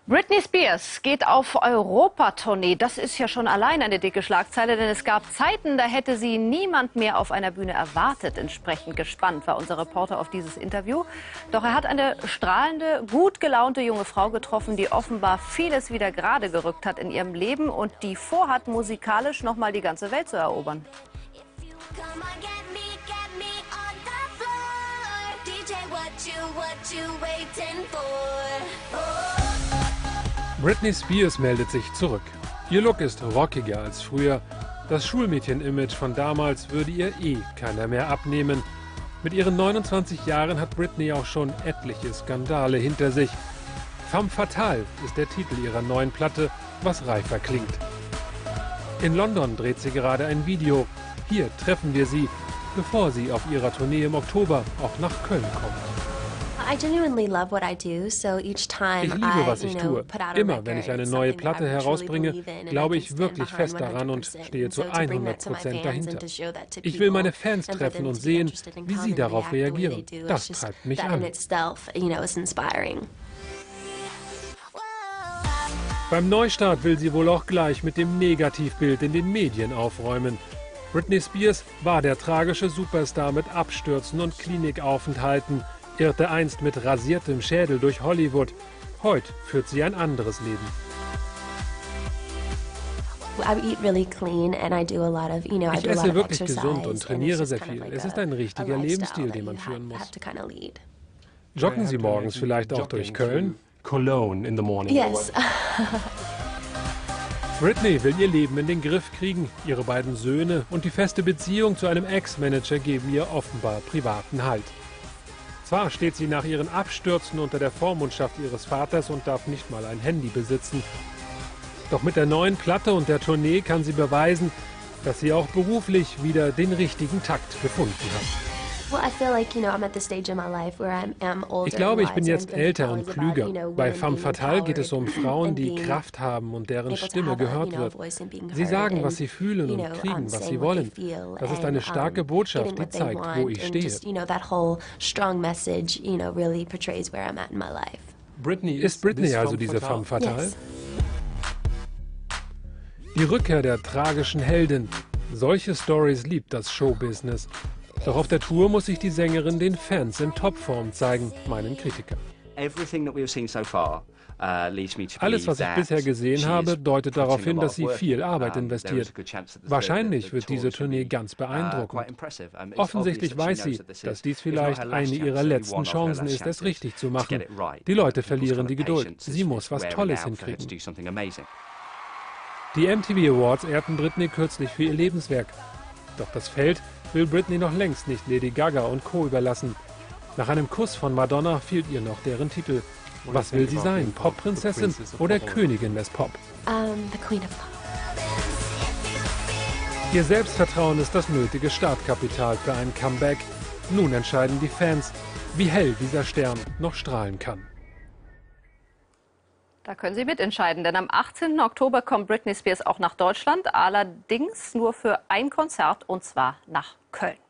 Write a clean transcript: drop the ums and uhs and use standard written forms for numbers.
Britney Spears geht auf Europatournee. Das ist ja schon allein eine dicke Schlagzeile, denn es gab Zeiten, da hätte sie niemand mehr auf einer Bühne erwartet. Entsprechend gespannt war unser Reporter auf dieses Interview. Doch er hat eine strahlende, gut gelaunte junge Frau getroffen, die offenbar vieles wieder gerade gerückt hat in ihrem Leben und die vorhat, musikalisch noch mal die ganze Welt zu erobern. Britney Spears meldet sich zurück. Ihr Look ist rockiger als früher. Das Schulmädchen-Image von damals würde ihr keiner mehr abnehmen. Mit ihren 29 Jahren hat Britney auch schon etliche Skandale hinter sich. Femme fatale ist der Titel ihrer neuen Platte, was reifer klingt. In London dreht sie gerade ein Video. Hier treffen wir sie, bevor sie auf ihrer Tournee im Oktober auch nach Köln kommt. Ich liebe, was ich tue. Immer, wenn ich eine neue Platte herausbringe, glaube ich wirklich fest daran und stehe zu 100% dahinter. Ich will meine Fans treffen und sehen, wie sie darauf reagieren. Das treibt mich an. Beim Neustart will sie wohl auch gleich mit dem Negativbild in den Medien aufräumen. Britney Spears war der tragische Superstar mit Abstürzen und Klinikaufenthalten, irrte einst mit rasiertem Schädel durch Hollywood. Heute führt sie ein anderes Leben. Ich esse wirklich gesund und trainiere sehr viel. Es ist ein richtiger Lebensstil, den man führen muss. Joggen Sie morgens vielleicht auch durch Köln? Cologne in the morning. Yes. Britney will ihr Leben in den Griff kriegen. Ihre beiden Söhne und die feste Beziehung zu einem Ex-Manager geben ihr offenbar privaten Halt. Zwar steht sie nach ihren Abstürzen unter der Vormundschaft ihres Vaters und darf nicht mal ein Handy besitzen. Doch mit der neuen Platte und der Tournee kann sie beweisen, dass sie auch beruflich wieder den richtigen Takt gefunden hat. Ich glaube, ich bin jetzt älter und klüger. Bei Femme fatale geht es um Frauen, die Kraft haben und deren Stimme gehört wird. Sie sagen, was sie fühlen und kriegen, was sie wollen. Das ist eine starke Botschaft, die zeigt, wo ich stehe. Ist Britney also diese Femme fatale? Die Rückkehr der tragischen Heldin. Solche Stories liebt das Showbusiness. Doch auf der Tour muss sich die Sängerin den Fans in Topform zeigen, meinen Kritiker. Alles, was ich bisher gesehen habe, deutet darauf hin, dass sie viel Arbeit investiert. Wahrscheinlich wird diese Tournee ganz beeindruckend. Offensichtlich weiß sie, dass dies vielleicht eine ihrer letzten Chancen ist, es richtig zu machen. Die Leute verlieren die Geduld. Sie muss was Tolles hinkriegen. Die MTV Awards ehrten Britney kürzlich für ihr Lebenswerk. Doch das Feld will Britney noch längst nicht Lady Gaga und Co. überlassen. Nach einem Kuss von Madonna fehlt ihr noch deren Titel. Was will sie sein? Pop-Prinzessin oder Königin des Pop? The Queen of Pop. Ihr Selbstvertrauen ist das nötige Startkapital für ein Comeback. Nun entscheiden die Fans, wie hell dieser Stern noch strahlen kann. Da können Sie mitentscheiden, denn am 18. Oktober kommt Britney Spears auch nach Deutschland, allerdings nur für ein Konzert, und zwar nach Köln.